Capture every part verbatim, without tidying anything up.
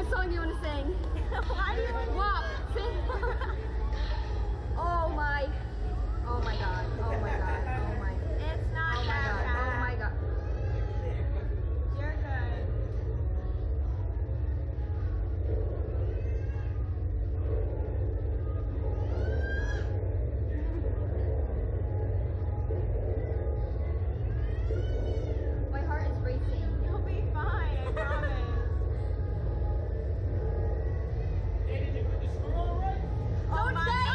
song do you want to sing? Why do you want to Walk. Sing. Oh my. Oh my god. Oh my god. Oh my. It's not Oh my that god. Oh bad. my god. You're good. My heart is racing. You'll be fine, I promise. Hey, did you put the screw on right? Don't my say God.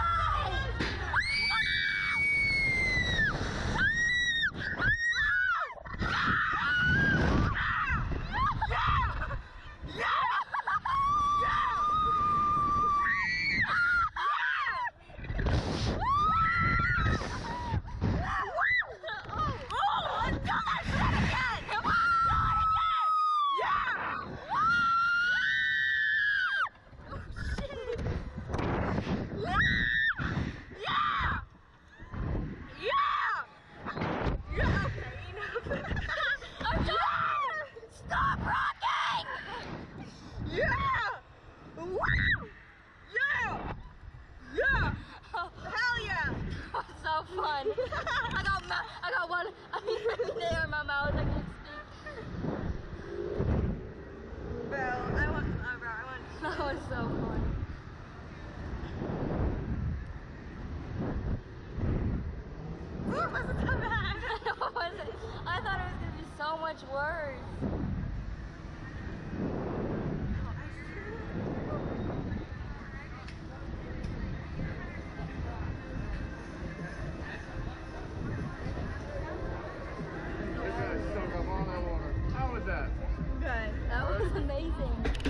Stop rocking! Yeah! Wow! Yeah! Yeah! Hell yeah! So fun. I got ma I got one I mean air in my mouth. I can't speak. Bro, I want, oh bro, I want. That was so fun. It wasn't so bad. What was it? I thought it was gonna be so much worse. You guys soak up all that water. How was that? Good. That was amazing.